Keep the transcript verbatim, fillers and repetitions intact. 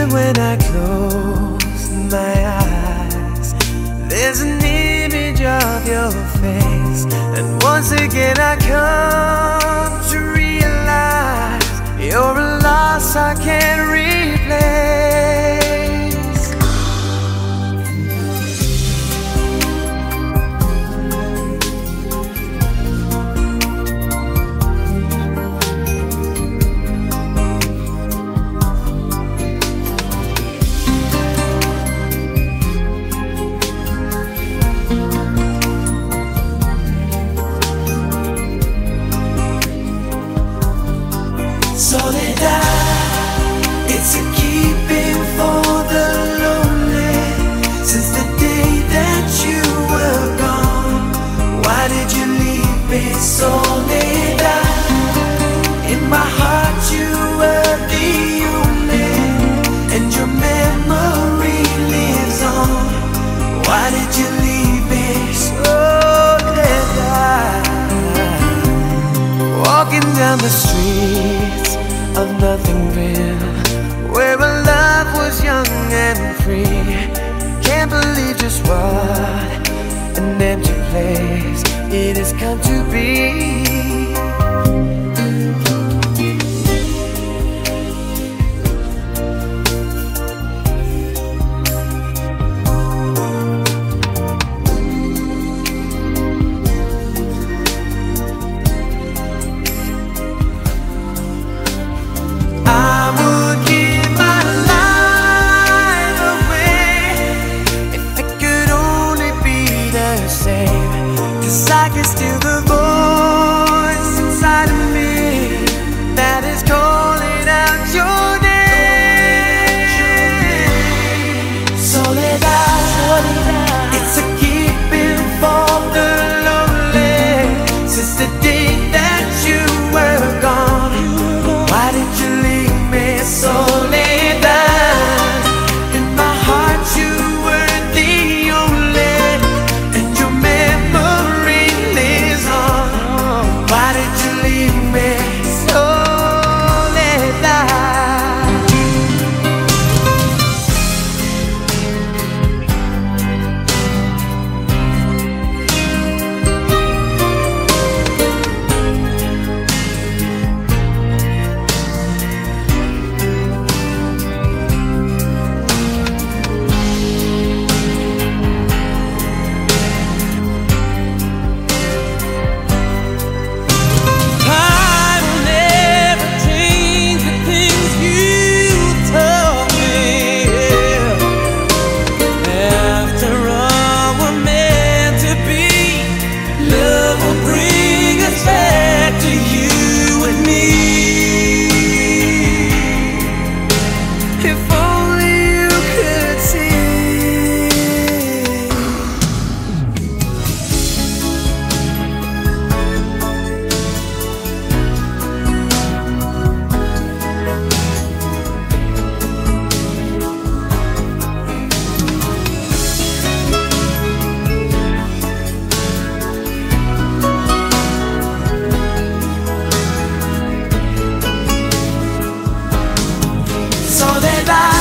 Even when I close my eyes, there's an image of your face. And once again I come to realize you're a loss I can't replace. Soledad, it's a keeping for the lonely. Since the day that you were gone, why did you leave me? Soledad, in my heart you were the only, and your memory lives on. Why did you leave me? Soledad, walking down the streets of nothing real, where our love was young and free. Can't believe just what an empty place it has come to be. Cause I can still the voice inside of me that is calling out your name. Soledad, it's a keeping for the lonely. Since the day that you were gone, why did you leave me? Soledad, in my heart you were the only, and your memory lives on. Why did you leave me? Soledad. Soledad.